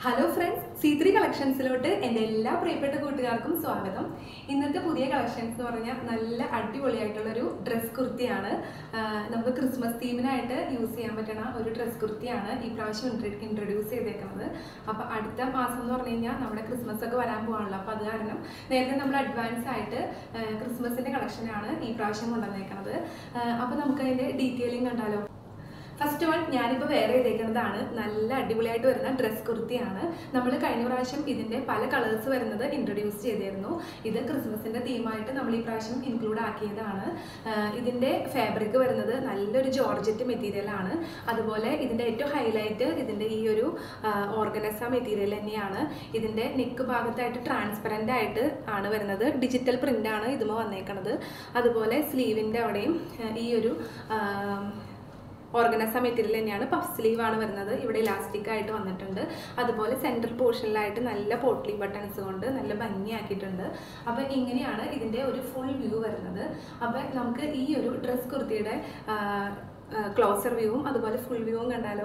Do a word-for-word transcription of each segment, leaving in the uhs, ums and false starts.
Hello friends, C three കളക്ഷൻസിലോട്ട് എൻ്റെ എല്ലാ പ്രിയപ്പെട്ട കൂട്ടുകാർക്കും സ്വാഗതം. ഇന്നത്തെ പുതിയ കളക്ഷൻസ് എന്ന് പറഞ്ഞാൽ നല്ല അടിപൊളിയായിട്ടുള്ളൊരു ഡ്രസ് കുർത്തിയാണ്. നമുക്ക് ക്രിസ്മസ് തീമിനായിട്ട് യൂസ് ചെയ്യാൻ പറ്റുന്ന ഒരു ഡ്രസ് കുർത്തിയാണ് ഈ പ്രാവശ്യം ഇൻട്രൊഡ്യൂസ് ചെയ്തേക്കുന്നത്. അപ്പോൾ അടുത്ത മാസം എന്ന് പറഞ്ഞു കഴിഞ്ഞാൽ നമ്മുടെ ക്രിസ്മസ് ഒക്കെ വരാൻ പോകാണല്ലോ. അപ്പോൾ അത് കാരണം നേരത്തെ നമ്മൾ അഡ്വാൻസ് ആയിട്ട് ക്രിസ്മസിൻ്റെ കളക്ഷനാണ് ഈ പ്രാവശ്യം കൊണ്ടുവന്നേക്കുന്നത്. അപ്പോൾ നമുക്ക് അതിൻ്റെ ഡീറ്റെയിലിംഗ് കണ്ടാലോ. ഫസ്റ്റ് വൺ ഞാനിപ്പോൾ വെയർ ചെയ്തേക്കുന്നതാണ്. നല്ല അടിപൊളിയായിട്ട് വരുന്ന ഡ്രസ് കുർത്തിയാണ്. നമ്മൾ കഴിഞ്ഞ പ്രാവശ്യം ഇതിൻ്റെ പല കളേഴ്സ് വരുന്നത് ഇൻട്രൊഡ്യൂസ് ചെയ്തിരുന്നു. ഇത് ക്രിസ്മസിൻ്റെ തീമായിട്ട് നമ്മൾ ഈ പ്രാവശ്യം ഇൻക്ലൂഡ് ആക്കിയതാണ്. ഇതിൻ്റെ ഫാബ്രിക് വരുന്നത് നല്ലൊരു ജോർജറ്റ് മെറ്റീരിയലാണ്. അതുപോലെ ഇതിൻ്റെ ഏറ്റവും ഹൈലൈറ്റ് ഇതിൻ്റെ ഈ ഒരു ഓർഗനസ മെറ്റീരിയൽ തന്നെയാണ്. ഇതിൻ്റെ നെക്ക് ഭാഗത്തായിട്ട് ട്രാൻസ്പെറൻ്റ് ആയിട്ട് ആണ് വരുന്നത്. ഡിജിറ്റൽ പ്രിൻ്റാണ് ഇതുമ വന്നേക്കുന്നത്. അതുപോലെ സ്ലീവിൻ്റെ അവിടെയും ഈ ഒരു ഓർഗനസ മെറ്റീരിയൽ തന്നെയാണ്. പഫ് സ്ലീവാണ് വരുന്നത്. ഇവിടെ ഇലാസ്റ്റിക് ആയിട്ട് വന്നിട്ടുണ്ട്. അതുപോലെ സെൻട്രൽ പോർഷനിലായിട്ട് നല്ല പോട്ട്ലി ബട്ടൺസ് കൊണ്ട് നല്ല ഭംഗിയാക്കിയിട്ടുണ്ട്. അപ്പോൾ ഇങ്ങനെയാണ് ഇതിൻ്റെ ഒരു ഫുൾ വ്യൂ വരുന്നത്. അപ്പോൾ നമുക്ക് ഈ ഒരു ഡ്രസ് കുർത്തിയുടെ ക്ലോസർ വ്യൂവും അതുപോലെ ഫുൾ വ്യൂവും കണ്ടാലോ.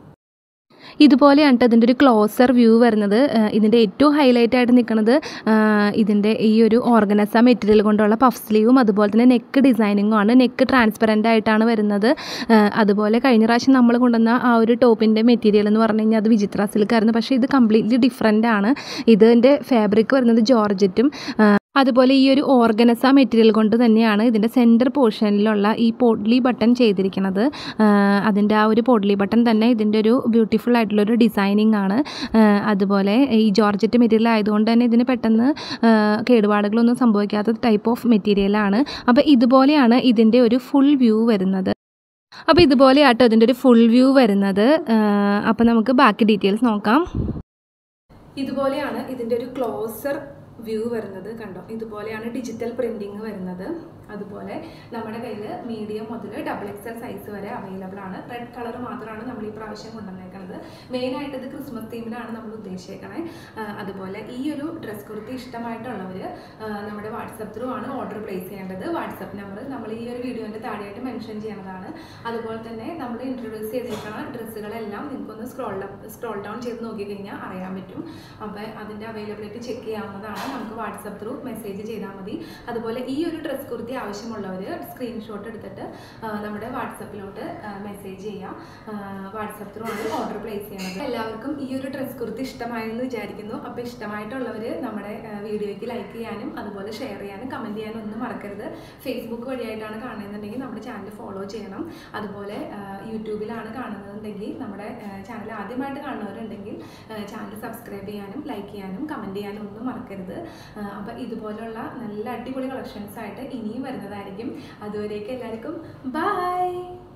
ഇതുപോലെയാണ് അതിൻ്റെ ഒരു ക്ലോസർ വ്യൂ വരുന്നത്. ഇതിൻ്റെ ഏറ്റവും ഹൈലൈറ്റ് ആയിട്ട് നിൽക്കുന്നത് ഇതിൻ്റെ ഈ ഒരു ഓർഗനസ മെറ്റീരിയൽ കൊണ്ടുള്ള പഫ് സ്ലീവും അതുപോലെ തന്നെ നെക്ക് ഡിസൈനിങ്ങും ആണ്. നെക്ക് ട്രാൻസ്പെറൻ്റ് ആയിട്ടാണ് വരുന്നത്. അതുപോലെ കഴിഞ്ഞ പ്രാവശ്യം നമ്മൾ കൊണ്ടുവന്ന ആ ഒരു ടോപ്പിൻ്റെ മെറ്റീരിയൽ എന്ന് പറഞ്ഞു കഴിഞ്ഞാൽ അത് വിചിത്ര സിൽക്കായിരുന്നു. പക്ഷേ ഇത് കംപ്ലീറ്റ്ലി ഡിഫറെൻ്റ് ആണ്. ഇതിൻ്റെ ഫാബ്രിക് വരുന്നത് ജോർജറ്റും അതുപോലെ ഈ ഒരു ഓർഗനസ മെറ്റീരിയൽ കൊണ്ട് തന്നെയാണ് ഇതിൻ്റെ സെൻറ്റർ പോർഷനിലുള്ള ഈ പോട്ട്ലി ബട്ടൺ ചെയ്തിരിക്കുന്നത്. അതിൻ്റെ ആ ഒരു പോട്ട്ലി ബട്ടൺ തന്നെ ഇതിൻ്റെ ഒരു ബ്യൂട്ടിഫുൾ ആയിട്ടുള്ളൊരു ഡിസൈനിങ് ആണ്. അതുപോലെ ഈ ജോർജറ്റ് മെറ്റീരിയൽ ആയതുകൊണ്ട് തന്നെ ഇതിന് പെട്ടെന്ന് കേടുപാടുകളൊന്നും സംഭവിക്കാത്ത ടൈപ്പ് ഓഫ് മെറ്റീരിയലാണ്. അപ്പോൾ ഇതുപോലെയാണ് ഇതിൻ്റെ ഒരു ഫുൾ വ്യൂ വരുന്നത്. അപ്പോൾ ഇതുപോലെയാട്ടോ ഇതിൻ്റെ ഒരു ഫുൾ വ്യൂ വരുന്നത്. അപ്പോൾ നമുക്ക് ബാക്കി ഡീറ്റെയിൽസ് നോക്കാം. ഇതുപോലെയാണ് ഇതിൻ്റെ ഒരു ക്ലോസർ വ്യൂ വരുന്നത്. കണ്ടോ, ഇതുപോലെയാണ് ഡിജിറ്റൽ പ്രിൻറ്റിങ് വരുന്നത്. അതുപോലെ നമ്മുടെ കയ്യിൽ മീഡിയം മുതൽ ഡബിൾ എക്സൽ സൈസ് വരെ അവൈലബിൾ ആണ്. റെഡ് കളർ മാത്രമാണ് നമ്മൾ ഈ പ്രാവശ്യം കൊണ്ടുവന്നേക്കുന്നത്. മെയിനായിട്ട് ഇത് ക്രിസ്മസ് തീമിനാണ് നമ്മൾ ഉദ്ദേശിച്ചേക്കണേ. അതുപോലെ ഈ ഒരു ഡ്രസ് കുർത്തി ഇഷ്ടമായിട്ടുള്ളവർ നമ്മുടെ വാട്സപ്പ് ത്രൂ ആണ് ഓർഡർ പ്ലേസ് ചെയ്യേണ്ടത്. വാട്സപ്പ് നമ്പർ നമ്മൾ ഈ ഒരു വീഡിയോൻ്റെ താഴെയായിട്ട് മെൻഷൻ ചെയ്യേണ്ടതാണ്. അതുപോലെ തന്നെ നമ്മൾ ഇൻട്രൊഡ്യൂസ് ചെയ്തേക്കുന്ന ഡ്രസ്സുകളെല്ലാം നിങ്ങൾക്കൊന്ന് സ്ക്രോൾ സ്ക്രോൾ ഡൗൺ ചെയ്ത് നോക്കിക്കഴിഞ്ഞാൽ അറിയാൻ പറ്റും. അപ്പോൾ അതിൻ്റെ അവൈലബിലിറ്റി ചെക്ക് ചെയ്യാവുന്നതാണ്. നമുക്ക് വാട്സപ്പ് ത്രൂ മെസ്സേജ് ചെയ്താൽ മതി. അതുപോലെ ഈ ഒരു ഡ്രസ് കുർത്തി ആവശ്യമുള്ളവർ സ്ക്രീൻഷോട്ട് എടുത്തിട്ട് നമ്മുടെ വാട്സപ്പിലോട്ട് മെസ്സേജ് ചെയ്യാം. വാട്സപ്പ് ത്രൂ ആണ് ഓർഡർ പ്ലേസ് ചെയ്യുന്നത്. എല്ലാവർക്കും ഈ ഒരു ഡ്രസ് കുർത്തി ഇഷ്ടമായെന്ന് വിചാരിക്കുന്നു. അപ്പോൾ ഇഷ്ടമായിട്ടുള്ളവർ നമ്മുടെ വീഡിയോയ്ക്ക് ലൈക്ക് ചെയ്യാനും അതുപോലെ ഷെയർ ചെയ്യാനും കമൻറ്റ് ചെയ്യാനും ഒന്നും മറക്കരുത്. ഫേസ്ബുക്ക് വഴിയായിട്ടാണ് കാണുന്നതെന്നുണ്ടെങ്കിൽ നമ്മുടെ ചാനൽ ഫോളോ ചെയ്യണം. അതുപോലെ യൂട്യൂബിലാണ് കാണുന്നതെന്നുണ്ടെങ്കിൽ നമ്മുടെ ചാനൽ ആദ്യമായിട്ട് കാണുന്നവരുണ്ടെങ്കിൽ ചാനൽ സബ്സ്ക്രൈബ് ചെയ്യാനും ലൈക്ക് ചെയ്യാനും കമൻറ്റ് ചെയ്യാനും ഒന്നും മറക്കരുത്. അപ്പോൾ ഇതുപോലുള്ള നല്ല അടിപൊളി കളക്ഷൻസ് ആയിട്ട് ഇനിയും വരുന്നതായിരിക്കും. അതുവരേക്കും എല്ലാവർക്കും ബൈ.